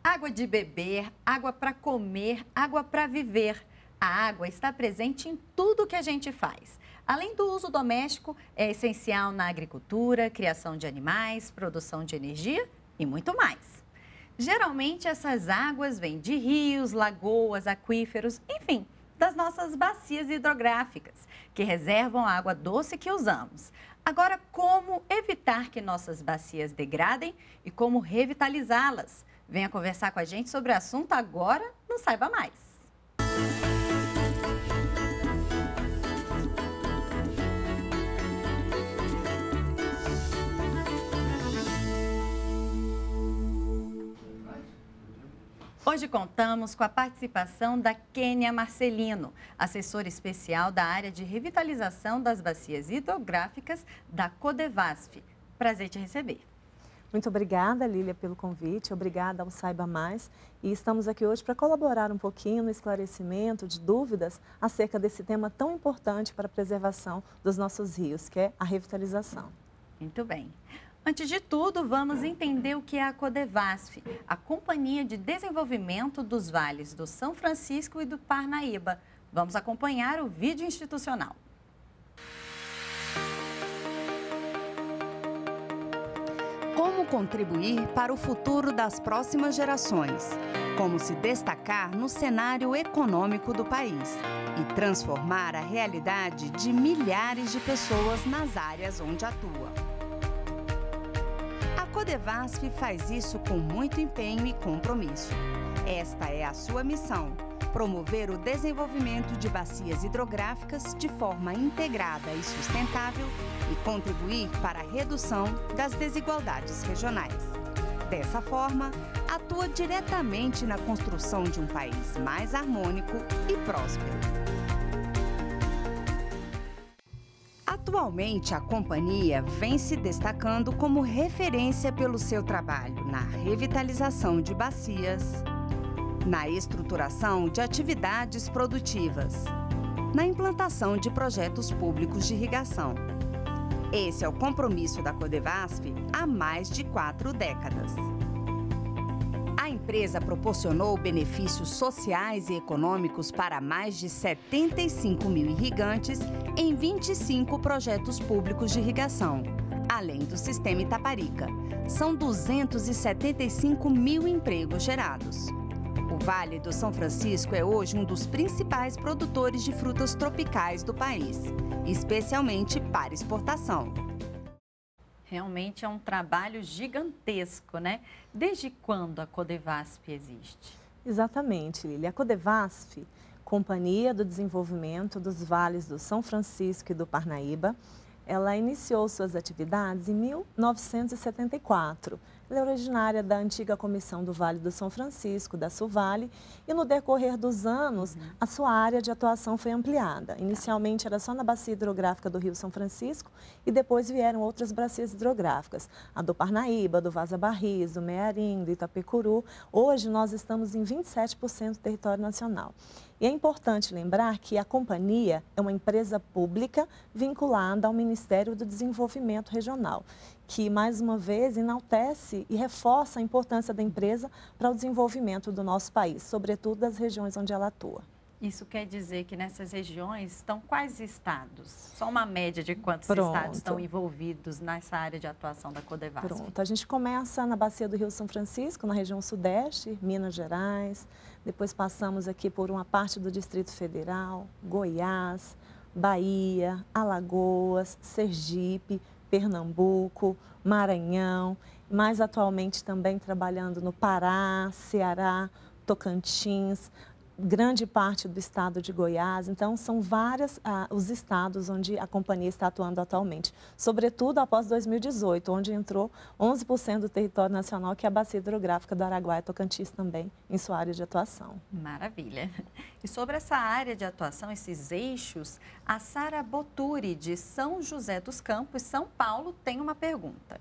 Água de beber, água para comer, água para viver. A água está presente em tudo que a gente faz. Além do uso doméstico, é essencial na agricultura, criação de animais, produção de energia e muito mais. Geralmente, essas águas vêm de rios, lagoas, aquíferos, enfim, das nossas bacias hidrográficas, que reservam a água doce que usamos. Agora, como evitar que nossas bacias degradem e como revitalizá-las? Venha conversar com a gente sobre o assunto agora no Saiba Mais. Hoje contamos com a participação da Kênia Marcelino, assessora especial da área de revitalização das bacias hidrográficas da Codevasf. Prazer te receber. Muito obrigada, Lília, pelo convite. Obrigada ao Saiba Mais. E estamos aqui hoje para colaborar um pouquinho no esclarecimento de dúvidas acerca desse tema tão importante para a preservação dos nossos rios, que é a revitalização. Muito bem. Antes de tudo, vamos entender o que é a Codevasf, a Companhia de Desenvolvimento dos Vales do São Francisco e do Parnaíba. Vamos acompanhar o vídeo institucional. Como contribuir para o futuro das próximas gerações? Como se destacar no cenário econômico do país e transformar a realidade de milhares de pessoas nas áreas onde atua? A Codevasf faz isso com muito empenho e compromisso. Esta é a sua missão: promover o desenvolvimento de bacias hidrográficas de forma integrada e sustentável e contribuir para a redução das desigualdades regionais. Dessa forma, atua diretamente na construção de um país mais harmônico e próspero. Atualmente, a companhia vem se destacando como referência pelo seu trabalho na revitalização de bacias, na estruturação de atividades produtivas, na implantação de projetos públicos de irrigação. Esse é o compromisso da Codevasf há mais de 4 décadas. A empresa proporcionou benefícios sociais e econômicos para mais de 75 mil irrigantes em 25 projetos públicos de irrigação, além do Sistema Itaparica. São 275 mil empregos gerados. O Vale do São Francisco é hoje um dos principais produtores de frutas tropicais do país, especialmente para exportação. Realmente é um trabalho gigantesco, né? Desde quando a Codevasf existe? Exatamente, Lília. A Codevasf, Companhia do Desenvolvimento dos Vales do São Francisco e do Parnaíba, ela iniciou suas atividades em 1974. Ela é originária da antiga Comissão do Vale do São Francisco, da Suvale, e no decorrer dos anos, a sua área de atuação foi ampliada. Inicialmente era só na bacia hidrográfica do Rio São Francisco e depois vieram outras bacias hidrográficas, a do Parnaíba, do Vaza Barris, do Mearim, do Itapecuru. Hoje nós estamos em 27% do território nacional. E é importante lembrar que a companhia é uma empresa pública vinculada ao Ministério do Desenvolvimento Regional, que, mais uma vez, enaltece e reforça a importância da empresa para o desenvolvimento do nosso país, sobretudo das regiões onde ela atua. Isso quer dizer que nessas regiões estão quais estados? Só uma média de quantos Pronto. estados estão envolvidos nessa área de atuação da Codevasf? Pronto, a gente começa na bacia do Rio São Francisco, na região sudeste, Minas Gerais, depois passamos aqui por uma parte do Distrito Federal, Goiás, Bahia, Alagoas, Sergipe, Pernambuco, Maranhão, mais atualmente também trabalhando no Pará, Ceará, Tocantins, grande parte do estado de Goiás. Então, são vários os estados onde a companhia está atuando atualmente, sobretudo após 2018, onde entrou 11% do território nacional, que é a bacia hidrográfica do Araguaia e Tocantins também, em sua área de atuação. Maravilha. E sobre essa área de atuação, esses eixos, a Sara Boturi, de São José dos Campos, São Paulo, tem uma pergunta.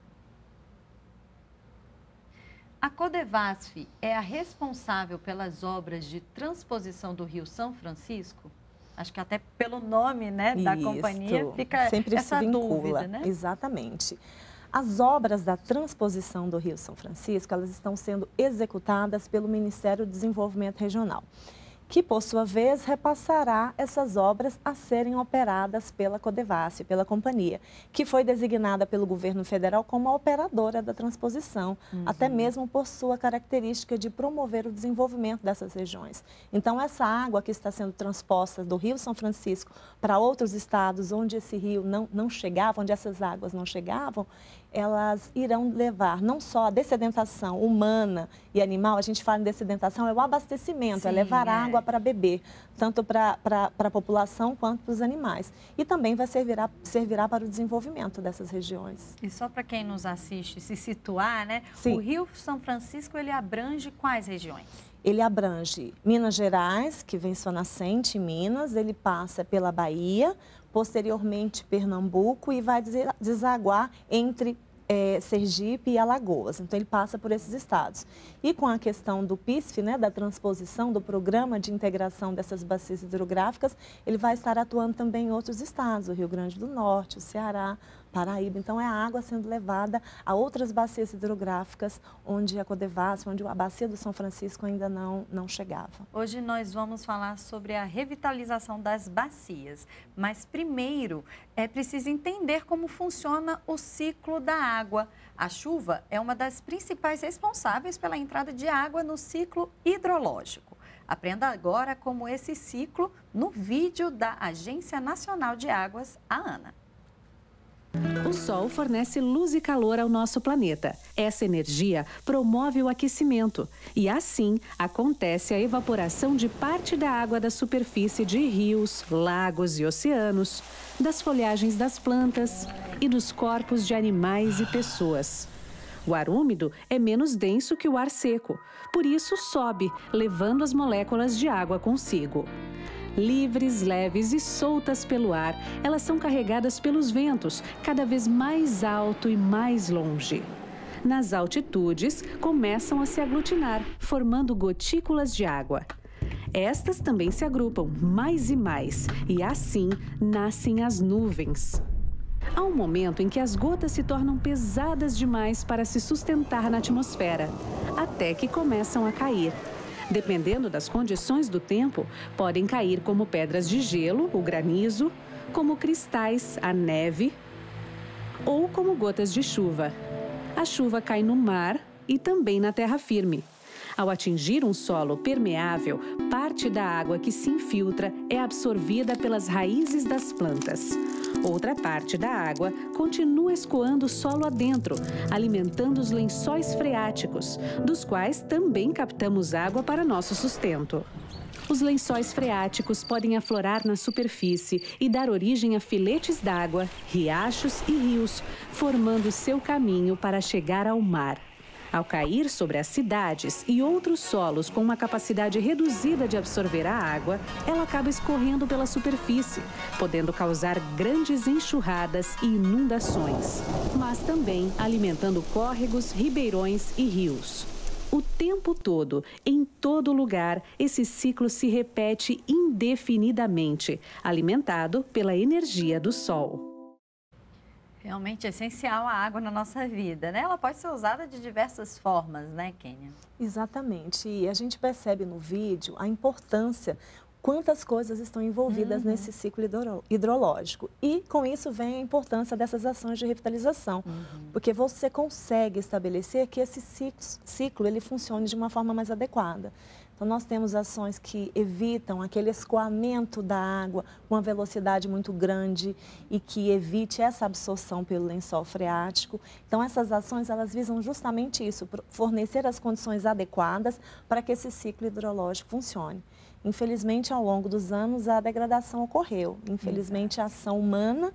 A Codevasf é a responsável pelas obras de transposição do Rio São Francisco? Acho que até pelo nome, né, da companhia fica sempre essa se vincula, dúvida, né? Exatamente. As obras da transposição do Rio São Francisco, elas estão sendo executadas pelo Ministério do Desenvolvimento Regional, que, por sua vez, repassará essas obras a serem operadas pela Codevasf, pela companhia, que foi designada pelo governo federal como a operadora da transposição, até mesmo por sua característica de promover o desenvolvimento dessas regiões. Então, essa água que está sendo transposta do Rio São Francisco para outros estados onde esse rio não chegava, onde essas águas não chegavam, elas irão levar não só a dessedentação humana e animal, a gente fala em dessedentação, é o abastecimento, sim, é levar água para beber, tanto para a população quanto para os animais. E também servirá para o desenvolvimento dessas regiões. E só para quem nos assiste se situar, né? Sim. O Rio São Francisco, ele abrange quais regiões? Ele abrange Minas Gerais, que vem sua nascente em Minas, ele passa pela Bahia, posteriormente Pernambuco e vai desaguar entre Sergipe e Alagoas. Então, ele passa por esses estados. E com a questão do PISF, né, da transposição do Programa de Integração dessas bacias hidrográficas, ele vai estar atuando também em outros estados, o Rio Grande do Norte, o Ceará, Paraíba. Então, é a água sendo levada a outras bacias hidrográficas onde a Codevasf, onde a bacia do São Francisco ainda não chegava. Hoje nós vamos falar sobre a revitalização das bacias, mas primeiro é preciso entender como funciona o ciclo da água. A chuva é uma das principais responsáveis pela entrada de água no ciclo hidrológico. Aprenda agora como esse ciclo no vídeo da Agência Nacional de Águas, a ANA. O Sol fornece luz e calor ao nosso planeta. Essa energia promove o aquecimento e, assim, acontece a evaporação de parte da água da superfície de rios, lagos e oceanos, das folhagens das plantas e dos corpos de animais e pessoas. O ar úmido é menos denso que o ar seco, por isso sobe, levando as moléculas de água consigo. Livres, leves e soltas pelo ar, elas são carregadas pelos ventos, cada vez mais alto e mais longe. Nas altitudes, começam a se aglutinar, formando gotículas de água. Estas também se agrupam mais e mais, e assim nascem as nuvens. Há um momento em que as gotas se tornam pesadas demais para se sustentar na atmosfera, até que começam a cair. Dependendo das condições do tempo, podem cair como pedras de gelo, o granizo, como cristais, a neve, ou como gotas de chuva. A chuva cai no mar e também na terra firme. Ao atingir um solo permeável, parte da água que se infiltra é absorvida pelas raízes das plantas. Outra parte da água continua escoando o solo adentro, alimentando os lençóis freáticos, dos quais também captamos água para nosso sustento. Os lençóis freáticos podem aflorar na superfície e dar origem a filetes d'água, riachos e rios, formando seu caminho para chegar ao mar. Ao cair sobre as cidades e outros solos com uma capacidade reduzida de absorver a água, ela acaba escorrendo pela superfície, podendo causar grandes enxurradas e inundações, mas também alimentando córregos, ribeirões e rios. O tempo todo, em todo lugar, esse ciclo se repete indefinidamente, alimentado pela energia do sol. Realmente é essencial a água na nossa vida, né? Ela pode ser usada de diversas formas, né, Kênia? Exatamente. E a gente percebe no vídeo a importância, quantas coisas estão envolvidas nesse ciclo hidrológico. E com isso vem a importância dessas ações de revitalização, porque você consegue estabelecer que esse ciclo ele funcione de uma forma mais adequada. Então, nós temos ações que evitam aquele escoamento da água com uma velocidade muito grande e que evite essa absorção pelo lençol freático. Então, essas ações, elas visam justamente isso, fornecer as condições adequadas para que esse ciclo hidrológico funcione. Infelizmente, ao longo dos anos, a degradação ocorreu. Infelizmente, a ação humana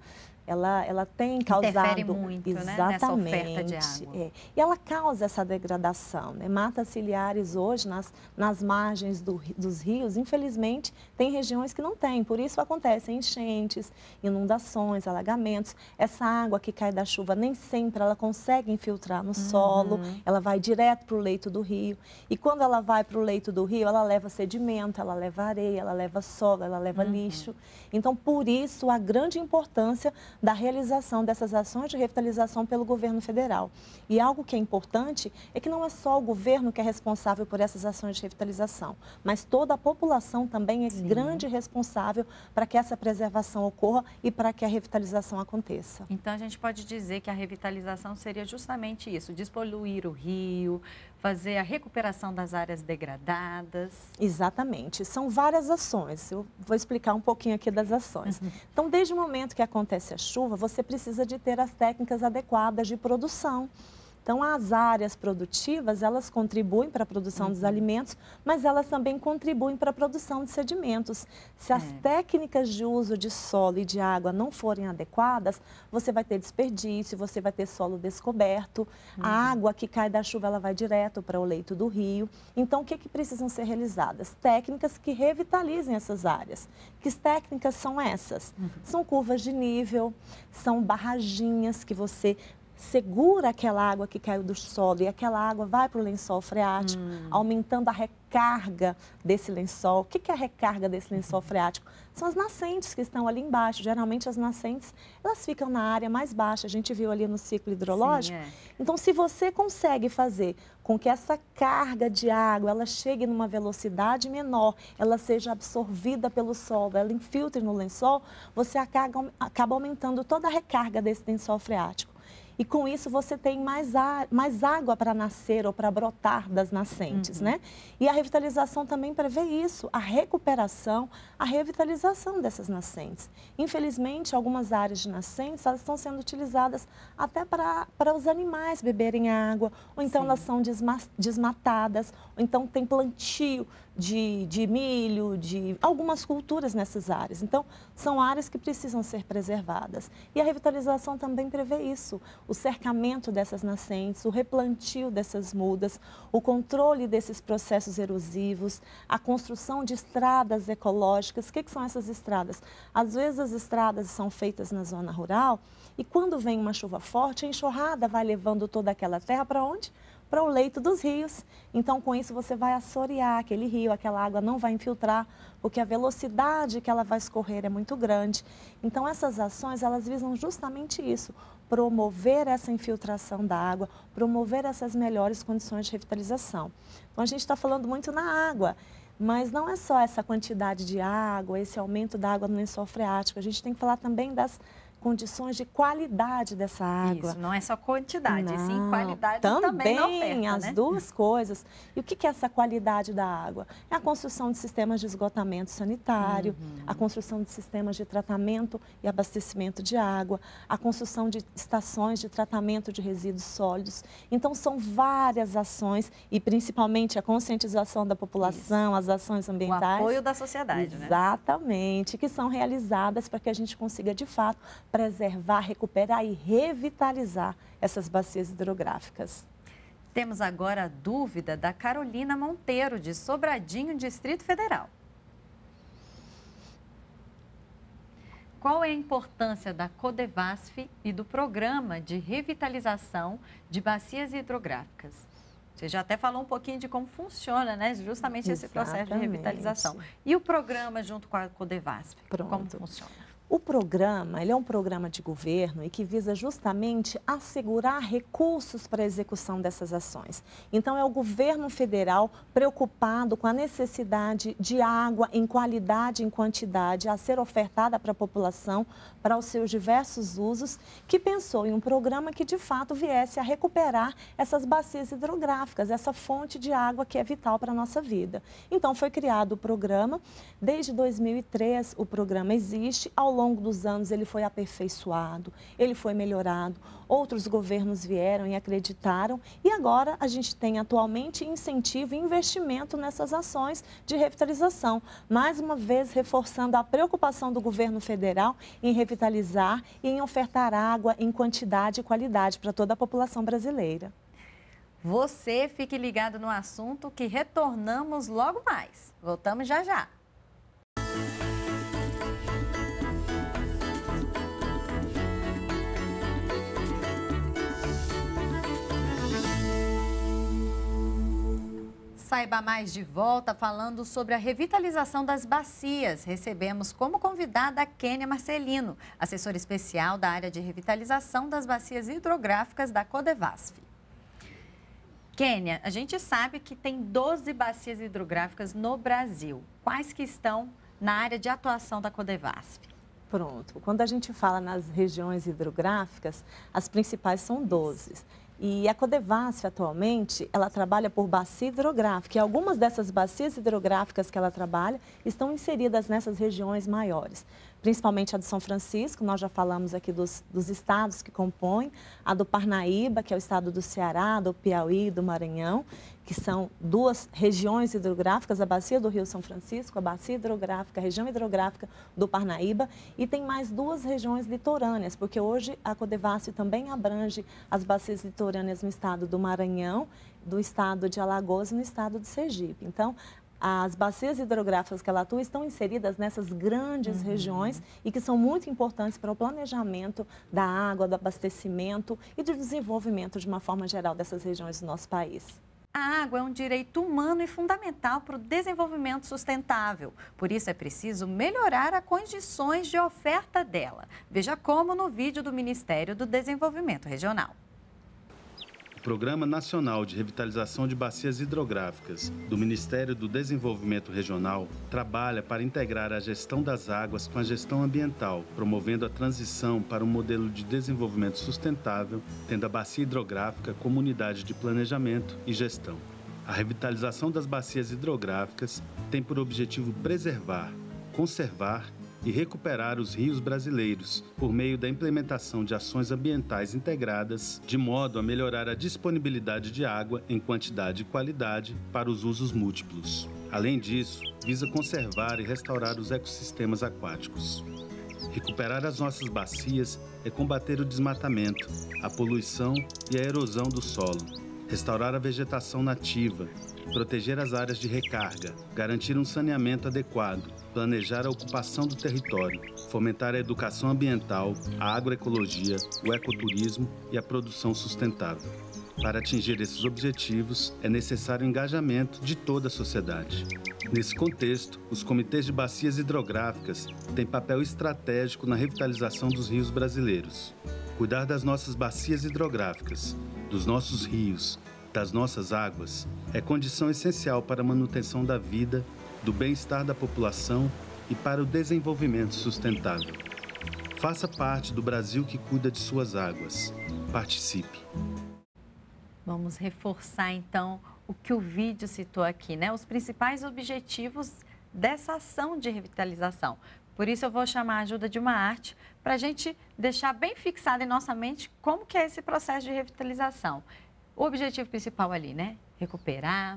ela tem causado... Interfere muito, né, nessa oferta de água. E ela causa essa degradação, né? Matas ciliares hoje, nas margens dos rios, infelizmente, tem regiões que não tem. Por isso acontecem enchentes, inundações, alagamentos. Essa água que cai da chuva, nem sempre ela consegue infiltrar no solo, ela vai direto para o leito do rio. E quando ela vai para o leito do rio, ela leva sedimento, ela leva areia, ela leva solo, ela leva lixo. Então, por isso, a grande importância da realização dessas ações de revitalização pelo governo federal. E algo que é importante é que não é só o governo que é responsável por essas ações de revitalização, mas toda a população também é grande responsável para que essa preservação ocorra e para que a revitalização aconteça. Então, a gente pode dizer que a revitalização seria justamente isso, despoluir o rio, fazer a recuperação das áreas degradadas. Exatamente. São várias ações. Eu vou explicar um pouquinho aqui das ações. Então, desde o momento que acontece a chuva, você precisa de ter as técnicas adequadas de produção. Então, as áreas produtivas, elas contribuem para a produção dos alimentos, mas elas também contribuem para a produção de sedimentos. Se as técnicas de uso de solo e de água não forem adequadas, você vai ter desperdício, você vai ter solo descoberto, a água que cai da chuva, ela vai direto para o leito do rio. Então, o que precisam ser realizadas? Técnicas que revitalizem essas áreas. Que técnicas são essas? São curvas de nível, são barraginhas que você segura aquela água que caiu do solo e aquela água vai para o lençol freático, aumentando a recarga desse lençol. O que é a recarga desse lençol freático? São as nascentes que estão ali embaixo. Geralmente as nascentes, elas ficam na área mais baixa. A gente viu ali no ciclo hidrológico. Sim, Então, se você consegue fazer com que essa carga de água, ela chegue numa velocidade menor, ela seja absorvida pelo solo, ela infiltre no lençol, você acaba aumentando toda a recarga desse lençol freático. E com isso você tem mais água para nascer ou para brotar das nascentes, né? E a revitalização também prevê isso, a recuperação, a revitalização dessas nascentes. Infelizmente, algumas áreas de nascentes, elas estão sendo utilizadas até para os animais beberem água, ou então elas são desmatadas, ou então tem plantio de milho, de algumas culturas nessas áreas. Então, são áreas que precisam ser preservadas. E a revitalização também prevê isso, o cercamento dessas nascentes, o replantio dessas mudas, o controle desses processos erosivos, a construção de estradas ecológicas. O que são essas estradas? Às vezes as estradas são feitas na zona rural e quando vem uma chuva forte, a enxurrada vai levando toda aquela terra para onde? Para o leito dos rios. Então, com isso, você vai assorear aquele rio, aquela água não vai infiltrar, porque a velocidade que ela vai escorrer é muito grande. Então, essas ações, elas visam justamente isso, promover essa infiltração da água, promover essas melhores condições de revitalização. Então, a gente está falando muito na água, mas não é só essa quantidade de água, esse aumento da água no lençol freático, a gente tem que falar também das condições de qualidade dessa água. Isso, não é só quantidade, sim qualidade também na oferta, as duas coisas. E o que é essa qualidade da água? É a construção de sistemas de esgotamento sanitário, a construção de sistemas de tratamento e abastecimento de água, a construção de estações de tratamento de resíduos sólidos. Então, são várias ações e principalmente a conscientização da população, as ações ambientais. O apoio da sociedade, né? Exatamente, que são realizadas para que a gente consiga, de fato, preservar, recuperar e revitalizar essas bacias hidrográficas. Temos agora a dúvida da Carolina Monteiro, de Sobradinho, Distrito Federal. Qual é a importância da Codevasf e do programa de revitalização de bacias hidrográficas? Você já até falou um pouquinho de como funciona, né? Justamente esse processo de revitalização. E o programa junto com a Codevasf, como funciona? O programa, ele é um programa de governo e que visa justamente assegurar recursos para a execução dessas ações. Então, é o governo federal preocupado com a necessidade de água em qualidade e em quantidade a ser ofertada para a população, para os seus diversos usos, que pensou em um programa que, de fato, viesse a recuperar essas bacias hidrográficas, essa fonte de água que é vital para a nossa vida. Então, foi criado o programa. Desde 2003, o programa existe. Ao longo dos anos, ele foi aperfeiçoado, ele foi melhorado. Outros governos vieram e acreditaram. E agora, a gente tem atualmente incentivo e investimento nessas ações de revitalização. Mais uma vez, reforçando a preocupação do governo federal em revitalizar e em ofertar água em quantidade e qualidade para toda a população brasileira. Você fique ligado no assunto que retornamos logo mais. Voltamos já já. Saiba mais de volta falando sobre a revitalização das bacias. Recebemos como convidada a Kênia Marcelino, assessora especial da área de revitalização das bacias hidrográficas da Codevasf. Kênia, a gente sabe que tem 12 bacias hidrográficas no Brasil. Quais que estão na área de atuação da Codevasf? Pronto. Quando a gente fala nas regiões hidrográficas, as principais são 12. E a Codevasf, atualmente, ela trabalha por bacia hidrográfica. E algumas dessas bacias hidrográficas que ela trabalha estão inseridas nessas regiões maiores. Principalmente a do São Francisco, nós já falamos aqui dos estados que compõem. A do Parnaíba, que é o estado do Ceará, do Piauí e do Maranhão, que são duas regiões hidrográficas, a bacia do Rio São Francisco, a bacia hidrográfica, a região hidrográfica do Parnaíba. E tem mais duas regiões litorâneas, porque hoje a Codevasf também abrange as bacias litorâneas no estado do Maranhão, do estado de Alagoas e no estado de Sergipe. Então, as bacias hidrográficas que ela atua estão inseridas nessas grandes regiões e que são muito importantes para o planejamento da água, do abastecimento e do desenvolvimento de uma forma geral dessas regiões do nosso país. A água é um direito humano e fundamental para o desenvolvimento sustentável. Por isso é preciso melhorar as condições de oferta dela. Veja como no vídeo do Ministério do Desenvolvimento Regional. O Programa Nacional de Revitalização de Bacias Hidrográficas do Ministério do Desenvolvimento Regional trabalha para integrar a gestão das águas com a gestão ambiental, promovendo a transição para um modelo de desenvolvimento sustentável, tendo a bacia hidrográfica como unidade de planejamento e gestão. A revitalização das bacias hidrográficas tem por objetivo preservar, conservar e recuperar os rios brasileiros por meio da implementação de ações ambientais integradas, de modo a melhorar a disponibilidade de água em quantidade e qualidade para os usos múltiplos. Além disso, visa conservar e restaurar os ecossistemas aquáticos. Recuperar as nossas bacias é combater o desmatamento, a poluição e a erosão do solo, restaurar a vegetação nativa, proteger as áreas de recarga, garantir um saneamento adequado, planejar a ocupação do território, fomentar a educação ambiental, a agroecologia, o ecoturismo e a produção sustentável. Para atingir esses objetivos, é necessário o engajamento de toda a sociedade. Nesse contexto, os comitês de bacias hidrográficas têm papel estratégico na revitalização dos rios brasileiros. Cuidar das nossas bacias hidrográficas, dos nossos rios, das nossas águas, é condição essencial para a manutenção da vida, do bem-estar da população e para o desenvolvimento sustentável. Faça parte do Brasil que cuida de suas águas. Participe. Vamos reforçar, então, o que o vídeo citou aqui, né? Os principais objetivos dessa ação de revitalização. Por isso, eu vou chamar a ajuda de uma arte para a gente deixar bem fixado em nossa mente como que é esse processo de revitalização. O objetivo principal ali, né? Recuperar,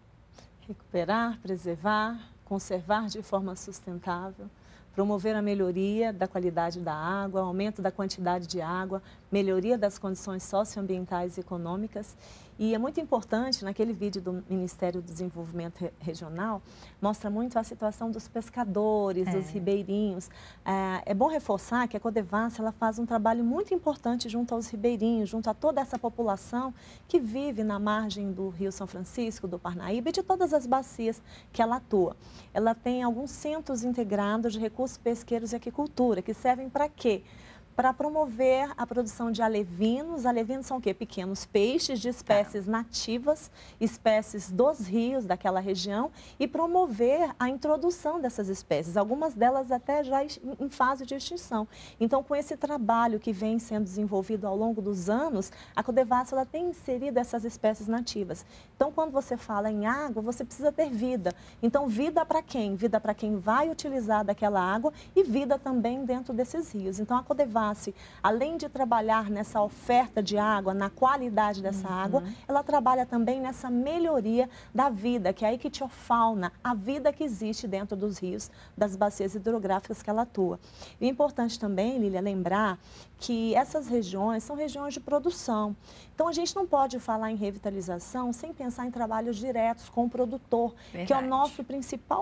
preservar, conservar de forma sustentável, promover a melhoria da qualidade da água, aumento da quantidade de água, melhoria das condições socioambientais e econômicas. E é muito importante, naquele vídeo do Ministério do Desenvolvimento Regional, mostra muito a situação dos pescadores, dos ribeirinhos. É bom reforçar que a Codevasf ela faz um trabalho muito importante junto aos ribeirinhos, junto a toda essa população que vive na margem do Rio São Francisco, do Parnaíba e de todas as bacias que ela atua. Ela tem alguns centros integrados de recursos pesqueiros e aquicultura, que servem para quê? Para promover a produção de alevinos. Alevinos são o quê? Pequenos peixes de espécies nativas, espécies dos rios daquela região e promover a introdução dessas espécies, algumas delas até já em fase de extinção. Então, com esse trabalho que vem sendo desenvolvido ao longo dos anos, a Codevasf ela tem inserido essas espécies nativas. Então, quando você fala em água, você precisa ter vida. Então, vida para quem? Vida para quem vai utilizar daquela água e vida também dentro desses rios. Então, a Codevasf, além de trabalhar nessa oferta de água, na qualidade dessa água, ela trabalha também nessa melhoria da vida, que é a ictiofauna, a vida que existe dentro dos rios, das bacias hidrográficas que ela atua. E é importante também, Lília, lembrar que essas regiões são regiões de produção. Então, a gente não pode falar em revitalização sem pensar em trabalhos diretos com o produtor, que é o nosso principal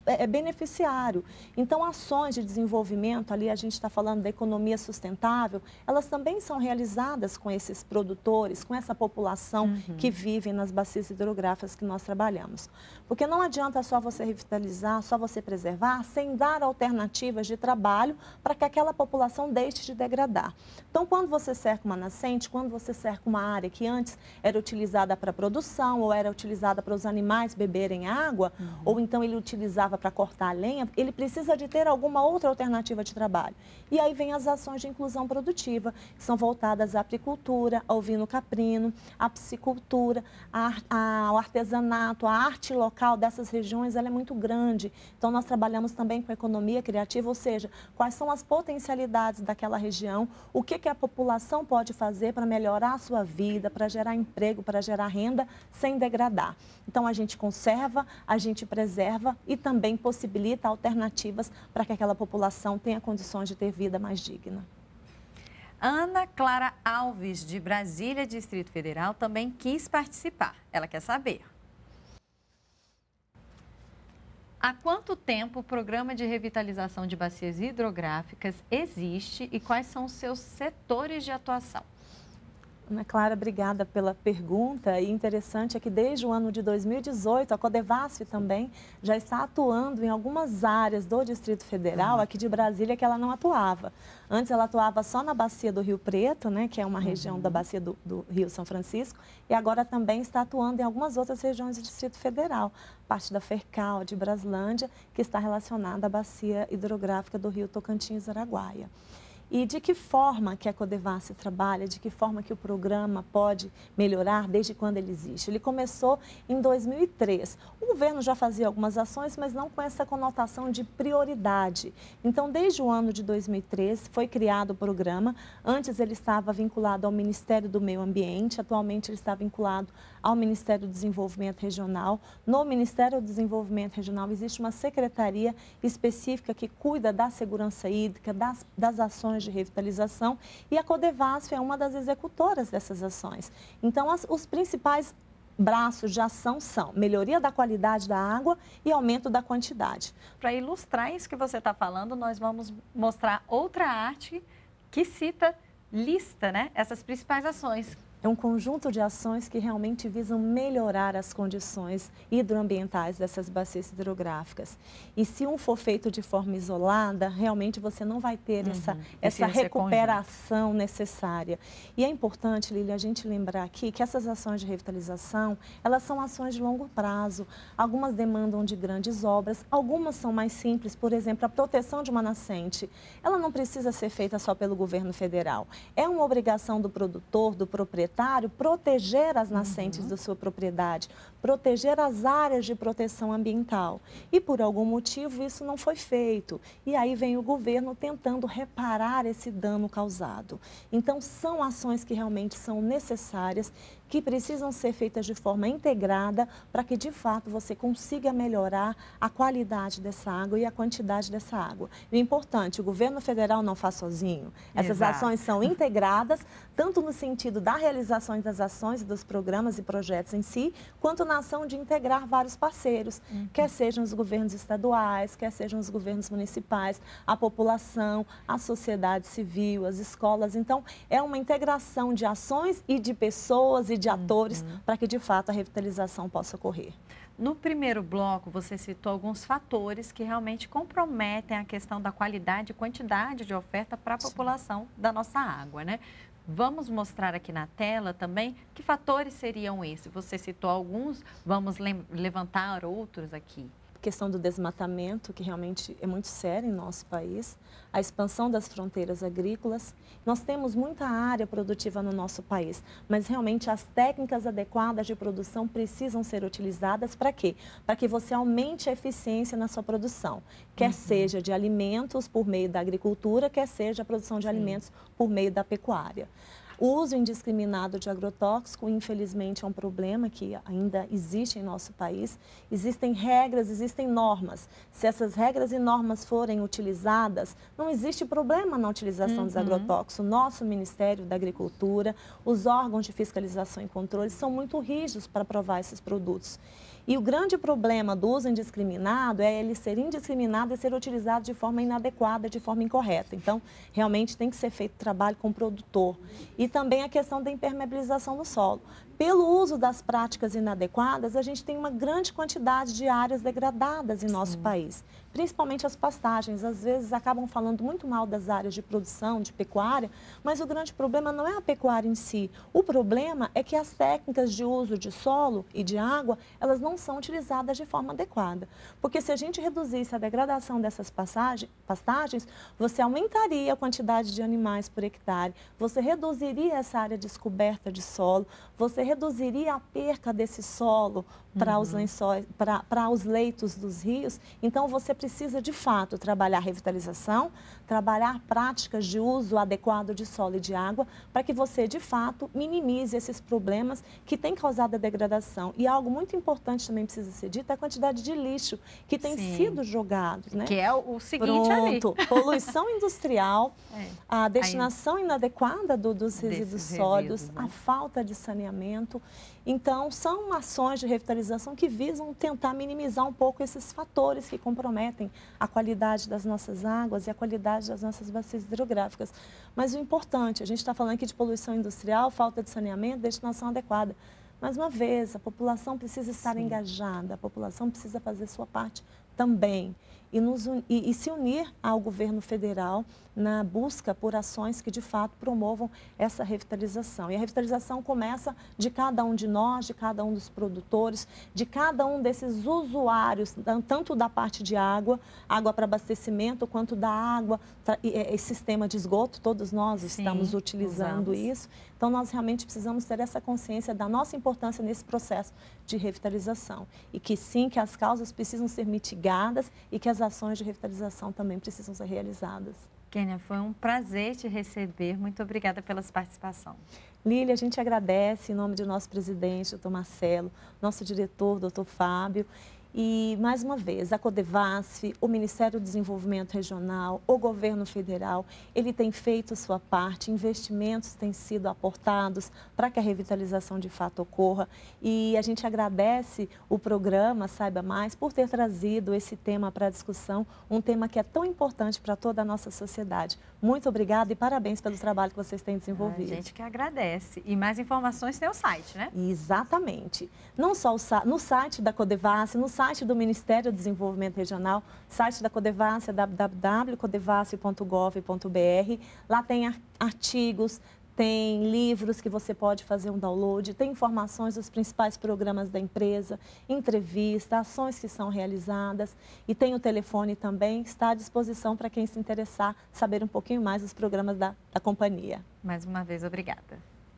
beneficiário. Então, ações de desenvolvimento, ali a gente está falando da economia sustentável, elas também são realizadas com esses produtores, com essa população que vive nas bacias hidrográficas que nós trabalhamos. Porque não adianta só você revitalizar, só você preservar, sem dar alternativas de trabalho para que aquela população deixe de degradar. Então, quando você cerca uma nascente, quando você cerca uma área que antes era utilizada para produção, ou era utilizada para os animais beberem água, ou então ele utilizava para cortar a lenha, ele precisa de ter alguma outra alternativa de trabalho. E aí vem as ações de inclusão produtiva, que são voltadas à apicultura, ao ovino caprino, à piscicultura, ao artesanato, a arte local dessas regiões, ela é muito grande. Então, nós trabalhamos também com economia criativa, ou seja, quais são as potencialidades daquela região, o que a população pode fazer para melhorar a sua vida, para gerar emprego, para gerar renda, sem degradar. Então, a gente conserva, a gente preserva e também possibilita alternativas para que aquela população tenha condições de ter vida mais digna. Ana Clara Alves, de Brasília, Distrito Federal, também quis participar. Ela quer saber: há quanto tempo o programa de revitalização de bacias hidrográficas existe e quais são os seus setores de atuação? Ana Clara, obrigada pela pergunta. E interessante é que desde o ano de 2018, a Codevasf também já está atuando em algumas áreas do Distrito Federal, aqui de Brasília, que ela não atuava. Antes ela atuava só na bacia do Rio Preto, né, que é uma região da bacia do Rio São Francisco, e agora também está atuando em algumas outras regiões do Distrito Federal, parte da Fercal, de Braslândia, que está relacionada à bacia hidrográfica do Rio Tocantins-Araguaia. E de que forma que a Codevasf trabalha, de que forma que o programa pode melhorar desde quando ele existe? Ele começou em 2003. O governo já fazia algumas ações, mas não com essa conotação de prioridade. Então, desde o ano de 2003, foi criado o programa. Antes ele estava vinculado ao Ministério do Meio Ambiente, atualmente ele está vinculado ao Ministério do Desenvolvimento Regional. No Ministério do Desenvolvimento Regional existe uma secretaria específica que cuida da segurança hídrica, das ações de revitalização, e a Codevasf é uma das executoras dessas ações. Então, os principais braços de ação são melhoria da qualidade da água e aumento da quantidade. Para ilustrar isso que você está falando, nós vamos mostrar outra arte que lista, né, essas principais ações. É um conjunto de ações que realmente visam melhorar as condições hidroambientais dessas bacias hidrográficas. E se um for feito de forma isolada, realmente você não vai ter essa recuperação necessária. E é importante, Lília, a gente lembrar aqui que essas ações de revitalização, elas são ações de longo prazo. Algumas demandam de grandes obras, algumas são mais simples. Por exemplo, a proteção de uma nascente, ela não precisa ser feita só pelo governo federal. É uma obrigação do produtor, do proprietário, proteger as nascentes da sua propriedade, proteger as áreas de proteção ambiental. E por algum motivo isso não foi feito. E aí vem o governo tentando reparar esse dano causado. Então são ações que realmente são necessárias, que precisam ser feitas de forma integrada para que de fato você consiga melhorar a qualidade dessa água e a quantidade dessa água. E o importante, o governo federal não faz sozinho. Essas ações são integradas, tanto no sentido da realização das ações e dos programas e projetos em si, quanto na ação de integrar vários parceiros, quer sejam os governos estaduais, quer sejam os governos municipais, a população, a sociedade civil, as escolas. Então, é uma integração de ações e de pessoas e de atores para que, de fato, a revitalização possa ocorrer. No primeiro bloco, você citou alguns fatores que realmente comprometem a questão da qualidade e quantidade de oferta para a população da nossa água, né? Vamos mostrar aqui na tela também que fatores seriam esses. Você citou alguns, vamos levantar outros aqui. A questão do desmatamento, que realmente é muito séria em nosso país, a expansão das fronteiras agrícolas. Nós temos muita área produtiva no nosso país, mas realmente as técnicas adequadas de produção precisam ser utilizadas para quê? Para que você aumente a eficiência na sua produção, quer seja de alimentos por meio da agricultura, quer seja a produção de alimentos por meio da pecuária. O uso indiscriminado de agrotóxico, infelizmente, é um problema que ainda existe em nosso país. Existem regras, existem normas. Se essas regras e normas forem utilizadas, não existe problema na utilização dos agrotóxicos. O nosso Ministério da Agricultura, os órgãos de fiscalização e controle são muito rígidos para aprovar esses produtos. E o grande problema do uso indiscriminado é ele ser indiscriminado e ser utilizado de forma inadequada, de forma incorreta. Então, realmente tem que ser feito trabalho com o produtor. E também a questão da impermeabilização do solo. Pelo uso das práticas inadequadas, a gente tem uma grande quantidade de áreas degradadas em nosso país, principalmente as pastagens. Às vezes acabam falando muito mal das áreas de produção, de pecuária, mas o grande problema não é a pecuária em si. O problema é que as técnicas de uso de solo e de água, elas não são utilizadas de forma adequada. Porque se a gente reduzisse a degradação dessas pastagens, você aumentaria a quantidade de animais por hectare, você reduziria essa área descoberta de solo, você reduziria a perca desse solo para os lençóis, para os leitos dos rios. Então, você precisa, de fato, trabalhar a revitalização, trabalhar práticas de uso adequado de solo e de água, para que você, de fato, minimize esses problemas que têm causado a degradação. E algo muito importante também precisa ser dito, é a quantidade de lixo que tem sido jogado. Né? Que é o seguinte ali. Poluição industrial, a destinação inadequada dos resíduos sólidos, né? A falta de saneamento. Então, são ações de revitalização que visam tentar minimizar um pouco esses fatores que comprometem a qualidade das nossas águas e a qualidade das nossas bacias hidrográficas. Mas o importante, a gente está falando aqui de poluição industrial, falta de saneamento, destinação adequada. Mais uma vez, a população precisa estar engajada, a população precisa fazer sua parte também e se unir ao governo federal na busca por ações que, de fato, promovam essa revitalização. E a revitalização começa de cada um de nós, de cada um dos produtores, de cada um desses usuários, tanto da parte de água para abastecimento, quanto da água e sistema de esgoto. Todos nós estamos utilizando isso. Então, nós realmente precisamos ter essa consciência da nossa importância nesse processo de revitalização. E que, sim, que as causas precisam ser mitigadas e que as ações de revitalização também precisam ser realizadas. Kênia, foi um prazer te receber. Muito obrigada pela sua participação. Lília, a gente agradece em nome do nosso presidente, doutor Marcelo, nosso diretor, doutor Fábio. E, mais uma vez, a Codevasf, o Ministério do Desenvolvimento Regional, o Governo Federal, ele tem feito sua parte, investimentos têm sido aportados para que a revitalização de fato ocorra. E a gente agradece o programa Saiba Mais por ter trazido esse tema para a discussão, um tema que é tão importante para toda a nossa sociedade. Muito obrigada e parabéns pelo trabalho que vocês têm desenvolvido. A gente que agradece. E mais informações tem o site, né? Exatamente. Não só no site da Codevasf, no site do Ministério do Desenvolvimento Regional, site da Codevasf é www.codevasf.gov.br. Lá tem artigos, tem livros que você pode fazer um download, tem informações dos principais programas da empresa, entrevistas, ações que são realizadas e tem o telefone também, está à disposição para quem se interessar, saber um pouquinho mais dos programas da companhia. Mais uma vez, obrigada.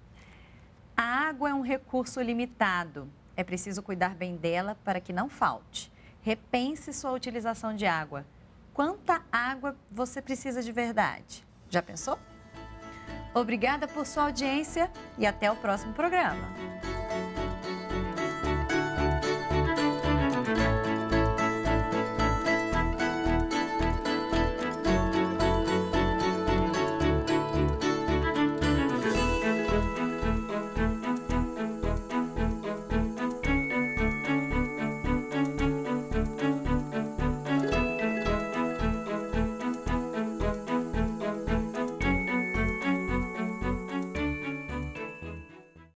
A água é um recurso limitado. É preciso cuidar bem dela para que não falte. Repense sua utilização de água. Quanta água você precisa de verdade? Já pensou? Obrigada por sua audiência e até o próximo programa.